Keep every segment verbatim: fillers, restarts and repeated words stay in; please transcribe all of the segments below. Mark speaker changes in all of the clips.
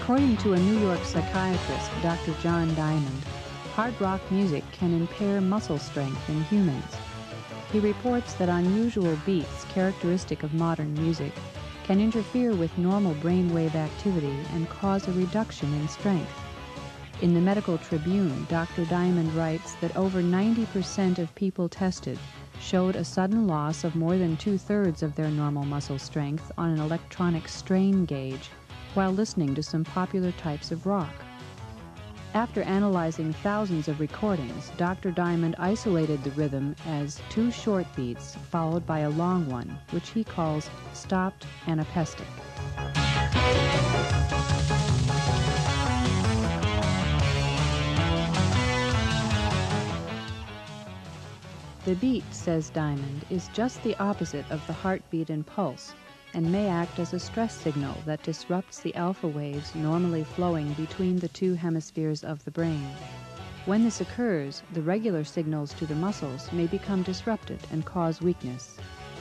Speaker 1: According to a New York psychiatrist, Doctor John Diamond, hard rock music can impair muscle strength in humans. He reports that unusual beats characteristic of modern music can interfere with normal brainwave activity and cause a reduction in strength. In the Medical Tribune, Doctor Diamond writes that over ninety percent of people tested showed a sudden loss of more than two-thirds of their normal muscle strength on an electronic strain gauge while listening to some popular types of rock. After analyzing thousands of recordings, Doctor Diamond isolated the rhythm as two short beats followed by a long one, which he calls stopped anapestic. The beat, says Diamond, is just the opposite of the heartbeat and pulse, and may act as a stress signal that disrupts the alpha waves normally flowing between the two hemispheres of the brain. When this occurs, the regular signals to the muscles may become disrupted and cause weakness.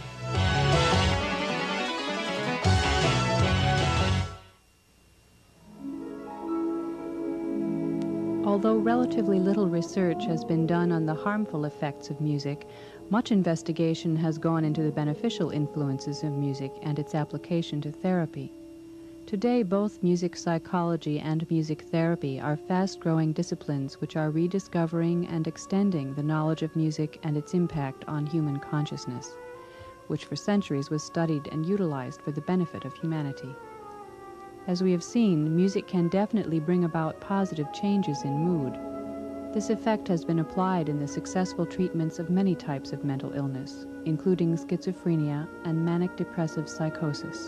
Speaker 1: Although relatively little research has been done on the harmful effects of music, much investigation has gone into the beneficial influences of music and its application to therapy. Today, both music psychology and music therapy are fast-growing disciplines which are rediscovering and extending the knowledge of music and its impact on human consciousness, which for centuries was studied and utilized for the benefit of humanity. As we have seen, music can definitely bring about positive changes in mood. This effect has been applied in the successful treatments of many types of mental illness, including schizophrenia and manic depressive psychosis.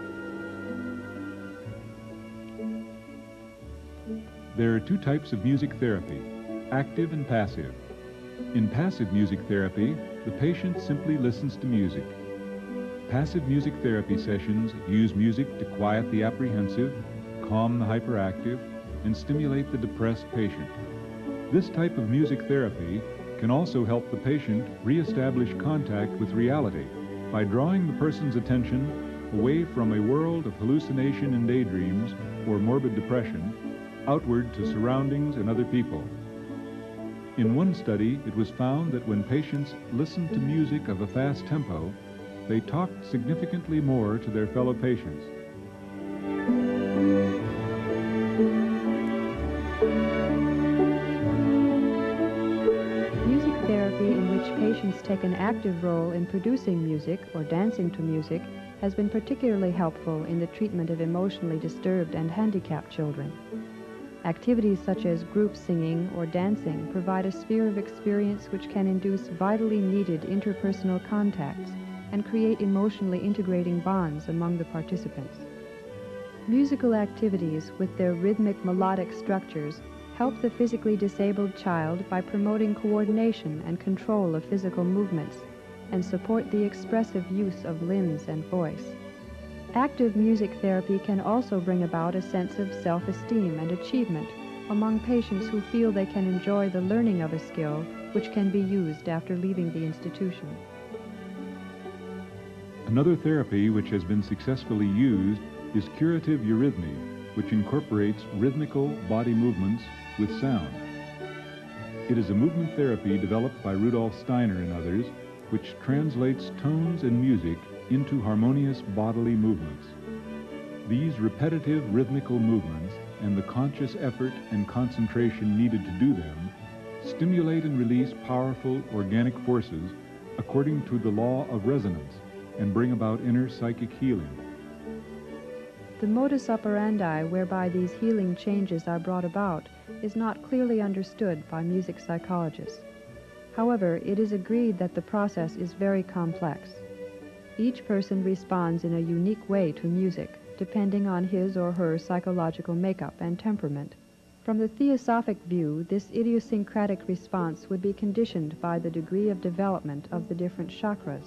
Speaker 2: There are two types of music therapy, active and passive. In passive music therapy, the patient simply listens to music. Passive music therapy sessions use music to quiet the apprehensive, calm the hyperactive, and stimulate the depressed patient. This type of music therapy can also help the patient re-establish contact with reality by drawing the person's attention away from a world of hallucination and daydreams or morbid depression outward to surroundings and other people. In one study, it was found that when patients listened to music of a fast tempo, they talked significantly more to their fellow patients.
Speaker 1: Music therapy in which patients take an active role in producing music or dancing to music has been particularly helpful in the treatment of emotionally disturbed and handicapped children. Activities such as group singing or dancing provide a sphere of experience which can induce vitally needed interpersonal contacts and create emotionally integrating bonds among the participants. Musical activities with their rhythmic melodic structures help the physically disabled child by promoting coordination and control of physical movements and support the expressive use of limbs and voice. Active music therapy can also bring about a sense of self-esteem and achievement among patients who feel they can enjoy the learning of a skill which can be used after leaving the institution.
Speaker 2: Another therapy which has been successfully used is curative eurythmy, which incorporates rhythmical body movements with sound. It is a movement therapy developed by Rudolf Steiner and others, which translates tones and music into harmonious bodily movements. These repetitive rhythmical movements and the conscious effort and concentration needed to do them stimulate and release powerful organic forces according to the law of resonance and bring about inner psychic healing.
Speaker 1: The modus operandi whereby these healing changes are brought about is not clearly understood by music psychologists. However, it is agreed that the process is very complex. Each person responds in a unique way to music, depending on his or her psychological makeup and temperament. From the Theosophic view, this idiosyncratic response would be conditioned by the degree of development of the different chakras.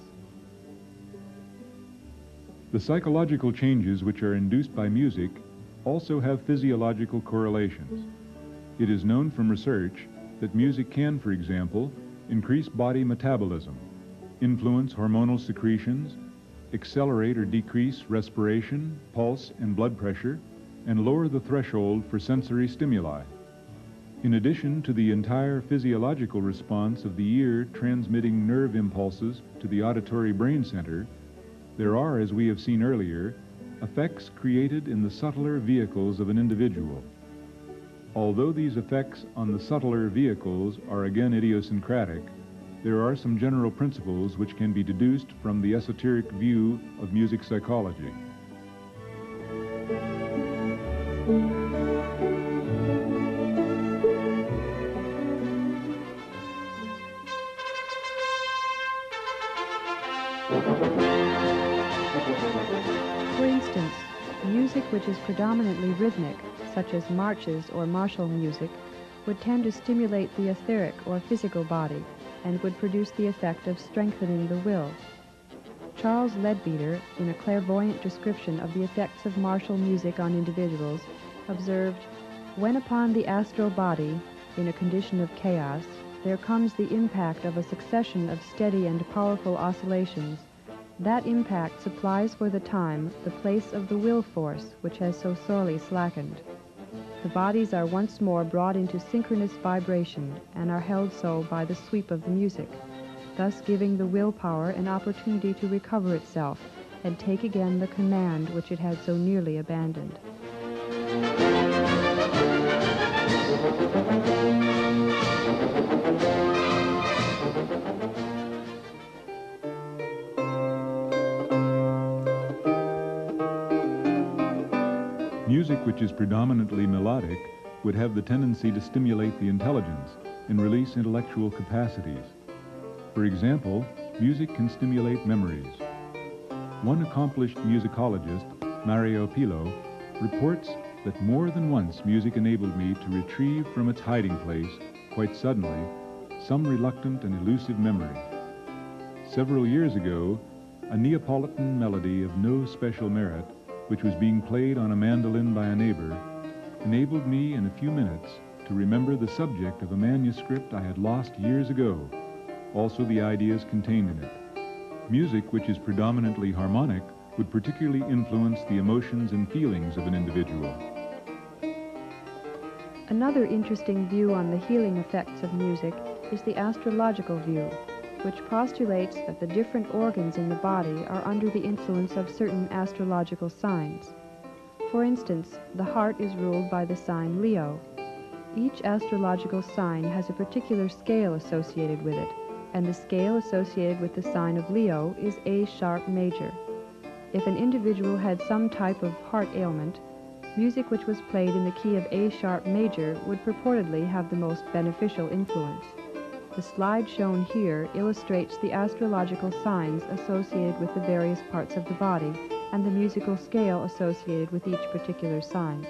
Speaker 2: The psychological changes which are induced by music also have physiological correlations. It is known from research that music can, for example, increase body metabolism, influence hormonal secretions, accelerate or decrease respiration, pulse, and blood pressure, and lower the threshold for sensory stimuli. In addition to the entire physiological response of the ear transmitting nerve impulses to the auditory brain center, there are, as we have seen earlier, effects created in the subtler vehicles of an individual. Although these effects on the subtler vehicles are again idiosyncratic, there are some general principles which can be deduced from the esoteric view of music psychology.
Speaker 1: For instance, music which is predominantly rhythmic, such as marches or martial music, would tend to stimulate the etheric or physical body and would produce the effect of strengthening the will. Charles Leadbeater, in a clairvoyant description of the effects of martial music on individuals, observed, "When upon the astral body, in a condition of chaos, there comes the impact of a succession of steady and powerful oscillations, that impact supplies for the time the place of the will force which has so sorely slackened. The bodies are once more brought into synchronous vibration and are held so by the sweep of the music, thus giving the willpower an opportunity to recover itself and take again the command which it had so nearly abandoned."
Speaker 2: Music which is predominantly melodic would have the tendency to stimulate the intelligence and release intellectual capacities. For example, music can stimulate memories. One accomplished musicologist, Mario Pillo, reports that more than once music enabled me to retrieve from its hiding place, quite suddenly, some reluctant and elusive memory. Several years ago, a Neapolitan melody of no special merit, which was being played on a mandolin by a neighbor, enabled me in a few minutes to remember the subject of a manuscript I had lost years ago, also the ideas contained in it. Music which is predominantly harmonic would particularly influence the emotions and feelings of an individual.
Speaker 1: Another interesting view on the healing effects of music is the astrological view, which postulates that the different organs in the body are under the influence of certain astrological signs. For instance, the heart is ruled by the sign Leo. Each astrological sign has a particular scale associated with it, and the scale associated with the sign of Leo is A sharp major. If an individual had some type of heart ailment, music which was played in the key of A sharp major would purportedly have the most beneficial influence. The slide shown here illustrates the astrological signs associated with the various parts of the body and the musical scale associated with each particular sign.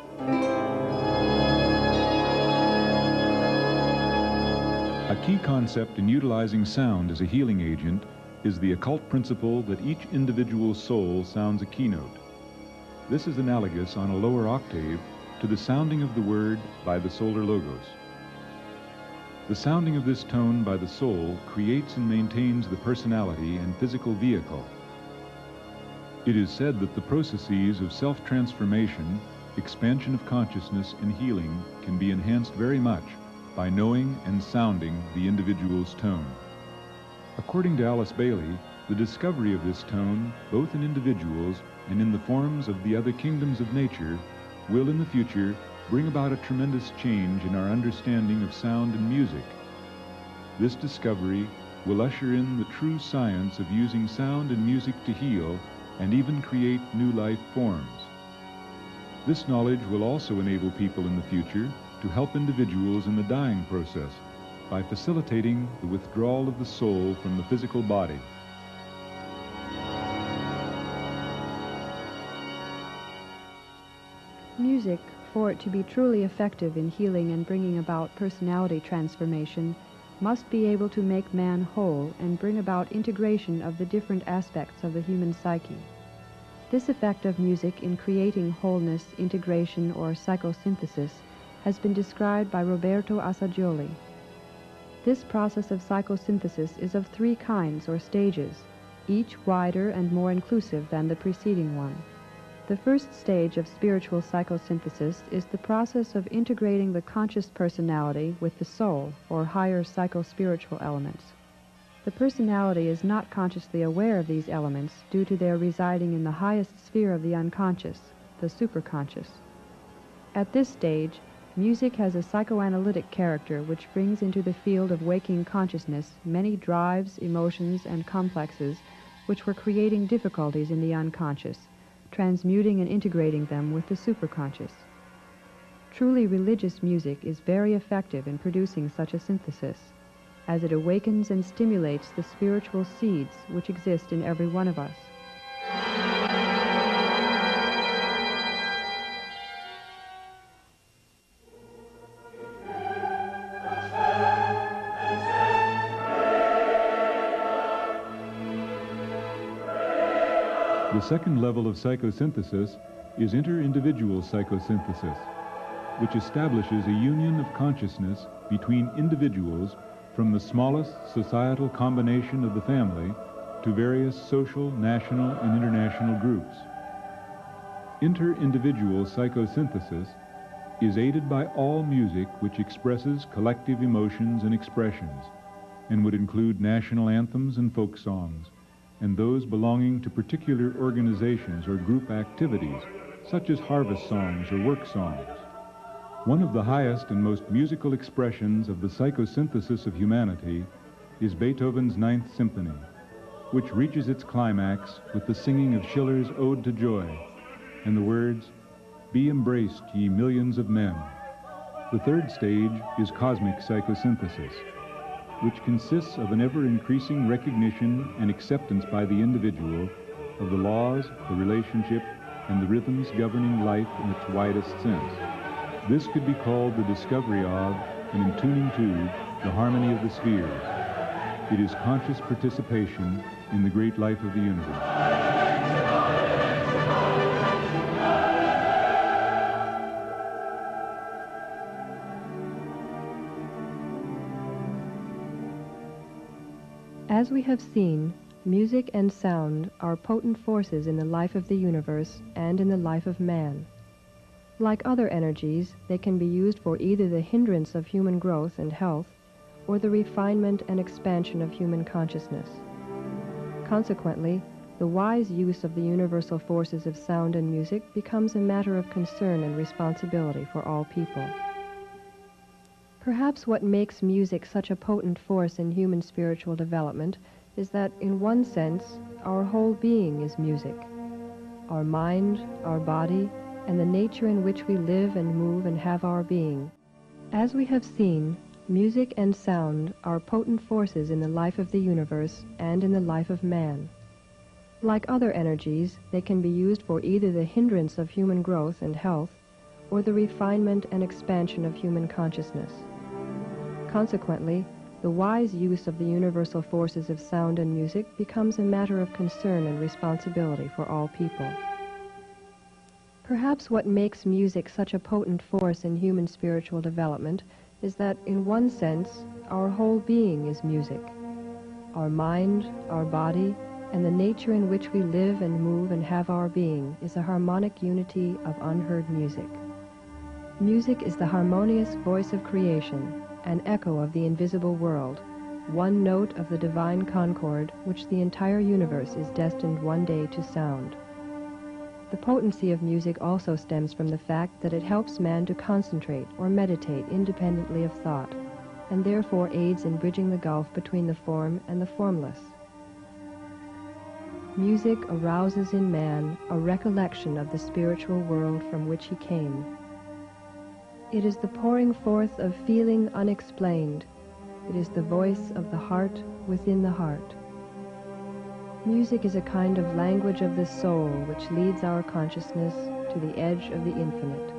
Speaker 2: A key concept in utilizing sound as a healing agent is the occult principle that each individual soul sounds a keynote. This is analogous on a lower octave to the sounding of the word by the solar logos. The sounding of this tone by the soul creates and maintains the personality and physical vehicle. It is said that the processes of self-transformation, expansion of consciousness, and healing can be enhanced very much by knowing and sounding the individual's tone. According to Alice Bailey, the discovery of this tone, both in individuals and in the forms of the other kingdoms of nature, will in the future bring about a tremendous change in our understanding of sound and music. This discovery will usher in the true science of using sound and music to heal and even create new life forms. This knowledge will also enable people in the future to help individuals in the dying process by facilitating the withdrawal of the soul from the physical body.
Speaker 1: Music, for it to be truly effective in healing and bringing about personality transformation, must be able to make man whole and bring about integration of the different aspects of the human psyche. This effect of music in creating wholeness, integration, or psychosynthesis has been described by Roberto Assagioli. This process of psychosynthesis is of three kinds or stages, each wider and more inclusive than the preceding one. The first stage of spiritual psychosynthesis is the process of integrating the conscious personality with the soul, or higher psychospiritual elements. The personality is not consciously aware of these elements due to their residing in the highest sphere of the unconscious, the superconscious. At this stage, music has a psychoanalytic character which brings into the field of waking consciousness many drives, emotions, and complexes which were creating difficulties in the unconscious, transmuting and integrating them with the superconscious. Truly religious music is very effective in producing such a synthesis, as it awakens and stimulates the spiritual seeds which exist in every one of us.
Speaker 2: The second level of psychosynthesis is inter-individual psychosynthesis, which establishes a union of consciousness between individuals from the smallest societal combination of the family to various social, national, and international groups. Inter-individual psychosynthesis is aided by all music which expresses collective emotions and expressions, and would include national anthems and folk songs, and those belonging to particular organizations or group activities, such as harvest songs or work songs. One of the highest and most musical expressions of the psychosynthesis of humanity is Beethoven's Ninth Symphony, which reaches its climax with the singing of Schiller's Ode to Joy and the words, "Be embraced, ye millions of men." The third stage is cosmic psychosynthesis, which consists of an ever-increasing recognition and acceptance by the individual of the laws, the relationship, and the rhythms governing life in its widest sense. This could be called the discovery of, and in tuning to, the harmony of the spheres. It is conscious participation in the great life of the universe.
Speaker 1: As we have seen, music and sound are potent forces in the life of the universe and in the life of man. Like other energies, they can be used for either the hindrance of human growth and health, or the refinement and expansion of human consciousness. Consequently, the wise use of the universal forces of sound and music becomes a matter of concern and responsibility for all people. Perhaps what makes music such a potent force in human spiritual development is that, in one sense, our whole being is music. Our mind, our body, and the nature in which we live and move and have our being. As we have seen, music and sound are potent forces in the life of the universe and in the life of man. Like other energies, they can be used for either the hindrance of human growth and health, or the refinement and expansion of human consciousness. Consequently, the wise use of the universal forces of sound and music becomes a matter of concern and responsibility for all people. Perhaps what makes music such a potent force in human spiritual development is that, in one sense, our whole being is music. Our mind, our body, and the nature in which we live and move and have our being is a harmonic unity of unheard music. Music is the harmonious voice of creation, an echo of the invisible world, one note of the divine concord which the entire universe is destined one day to sound. The potency of music also stems from the fact that it helps man to concentrate or meditate independently of thought, and therefore aids in bridging the gulf between the form and the formless. Music arouses in man a recollection of the spiritual world from which he came. It is the pouring forth of feeling unexplained. It is the voice of the heart within the heart. Music is a kind of language of the soul which leads our consciousness to the edge of the infinite.